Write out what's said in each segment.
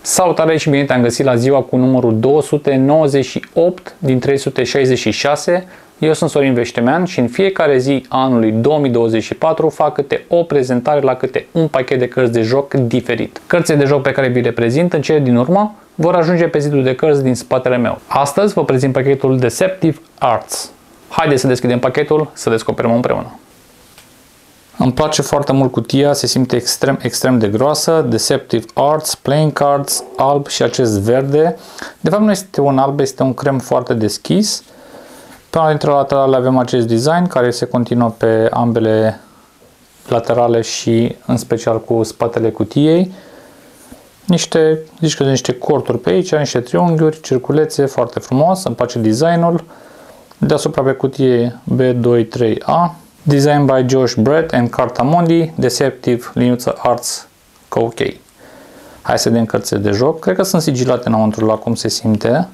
Salutare și bine te-am găsit la ziua cu numărul 298 din 366. Eu sunt Sorin Veștemean și în fiecare zi anului 2024 fac câte o prezentare la câte un pachet de cărți de joc diferit. Cărțile de joc pe care vi le prezint în cele din urmă vor ajunge pe zidul de cărți din spatele meu. Astăzi vă prezint pachetul Deceptive Arts. Haideți să deschidem pachetul, să descoperim împreună. Îmi place foarte mult cutia, se simte extrem de groasă. Deceptive Arts, Playing Cards, alb și acest verde. De fapt nu este un alb, este un crem foarte deschis. Pe una dintre laterale avem acest design care se continuă pe ambele laterale și în special cu spatele cutiei. Niște corturi pe aici, niște triunghiuri, circulețe, foarte frumos, îmi place designul. Deasupra pe cutie B23A. Design by Josh Brett and Carta Mondi, Deceptive Liniuță Arts OK. Hai să vedem cărțile de joc. Cred că sunt sigilate înăuntru la cum se simte.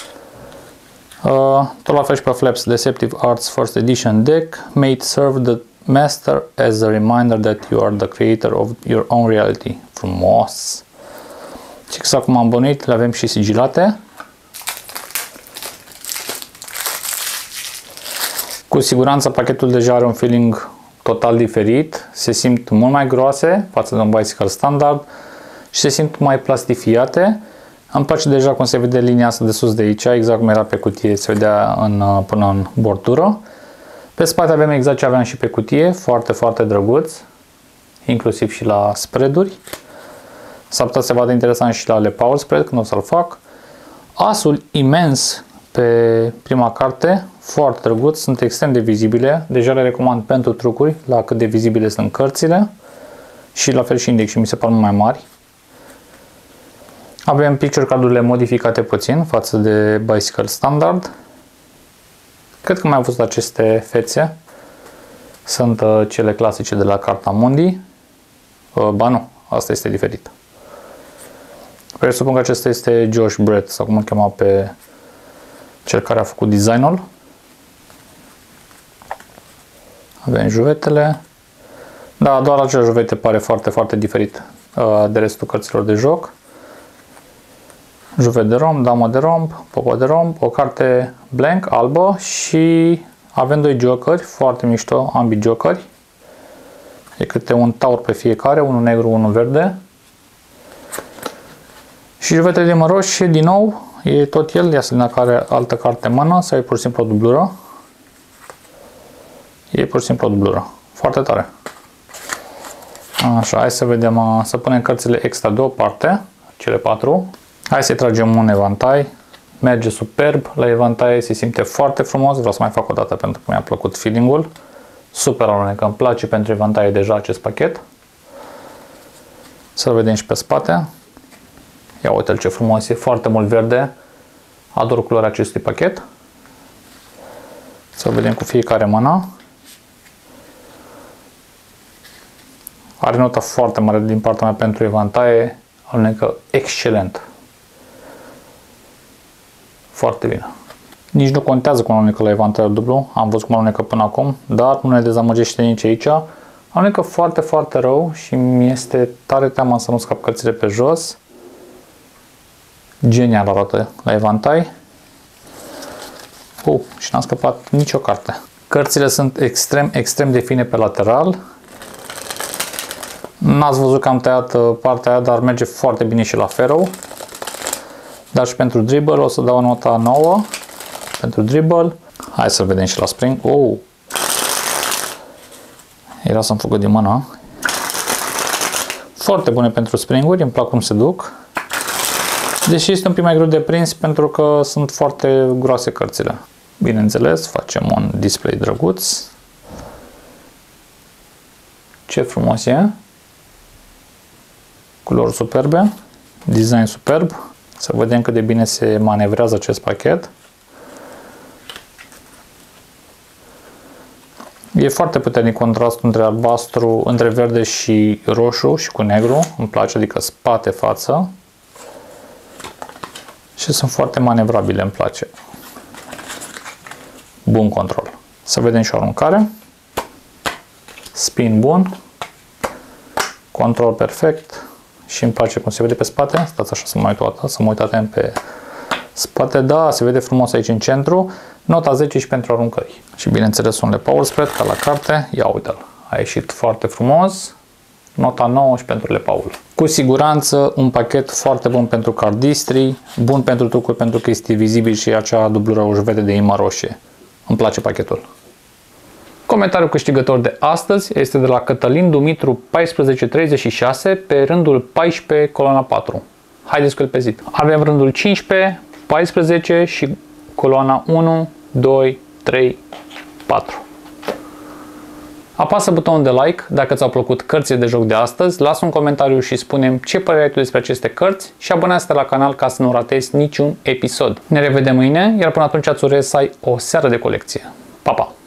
Tot la fel și pe flaps, Deceptive Arts First Edition Deck. May it serve the master as a reminder that you are the creator of your own reality. Frumos! Și exact cum am bănuit, le avem și sigilate. Cu siguranță pachetul deja are un feeling total diferit, se simt mult mai groase față de un bicycle standard și se simt mai plastifiate. Îmi place deja cum se vede linia asta de sus de aici, exact cum era pe cutie, se vedea până în bordură. Pe spate avem exact ce aveam și pe cutie, foarte drăguț, inclusiv și la spread-uri. S-ar putea să se vadă interesant și la Le Paul spread, când o să-l fac. Asul imens pe prima carte, foarte drăguț, sunt extrem de vizibile, deja le recomand pentru trucuri, la cât de vizibile sunt cărțile și la fel și index și mi se par mai mari. Avem picture card-urile modificate puțin față de bicycle standard. Cred că mai am văzut aceste fețe, sunt cele clasice de la Carta Mondi, ba nu, asta este diferit. Presupun că acesta este Josh Brett, sau cum îl chema pe cel care a făcut designul. Avem juvetele. Da, doar acel juvete pare foarte diferit de restul cărților de joc. Juvet de romb, damă de romb, popă de romb, o carte blank, albă și avem doi jokeri, foarte mișto, ambii jokeri. E câte un taur pe fiecare, unul negru, unul verde. Și juvetele din măroși și din nou e tot el, ia să vedem dacă are altă carte în mână sau e pur și simplu o dublură. E pur și simplu o dublură. Foarte tare. Așa, hai să vedem, să punem cărțile extra deoparte, cele 4. Hai să-i tragem un evantai. Merge superb, la evantai se simte foarte frumos, vreau să mai fac o dată pentru că mi-a plăcut feeling-ul. Super alunecă, îmi place pentru evantai deja acest pachet. Să-l vedem și pe spate. Ia uite-l ce frumos, e foarte mult verde. Ador culoarea acestui pachet. Să vedem cu fiecare mână. Are notă foarte mare din partea mea pentru evantaie. Alunecă excelent. Foarte bine. Nici nu contează cum alunecă la evantaiul dublu. Am văzut cum alunecă până acum, dar nu ne dezamăgește nici aici. Alunecă foarte rău și mi este tare teamă să nu scap cărțile pe jos. Genial arată la evantai. Și n-am scăpat nicio carte. Cărțile sunt extrem de fine pe lateral. N-ați văzut că am tăiat partea aia, dar merge foarte bine și la ferro. Dar și pentru dribble o să dau o nota 9 pentru dribble. Hai să vedem și la spring. Era să-mi fugă din mână. Foarte bune pentru springuri, îmi plac cum se duc. Deși este un pic mai greu de prins pentru că sunt foarte groase cărțile. Bineînțeles, facem un display drăguț. Ce frumos e! Culori superbe, design superb. Să vedem cât de bine se manevrează acest pachet. E foarte puternic contrastul între albastru, între verde și roșu și cu negru. Îmi place, adică spate, față. Și sunt foarte manevrabile, îmi place. Bun control. Să vedem și o aruncare. Spin bun. Control perfect. și îmi place cum se vede pe spate. Stați așa să mă uit atent pe spate. Da, se vede frumos aici în centru. Nota 10 și pentru aruncări. Și bineînțeles unele power spread ca la carte. Ia uite-l. A ieșit foarte frumos. Nota 9 și pentru Lepaul. Cu siguranță un pachet foarte bun pentru cardistrii, bun pentru trucuri pentru că este vizibil și acea dublură își vede de imă roșie. Îmi place pachetul. Comentariul câștigător de astăzi este de la Cătălin Dumitru 1436 pe rândul 14, coloana 4. Haideți cu el pe zi. Avem rândul 15, 14 și coloana 1, 2, 3, 4. Apasă butonul de like dacă ți-au plăcut cărțile de joc de astăzi, lasă un comentariu și spune-mi ce părere ai tu despre aceste cărți și abonează-te la canal ca să nu ratezi niciun episod. Ne revedem mâine, iar până atunci îți urez să ai o seară de colecție. Pa, pa!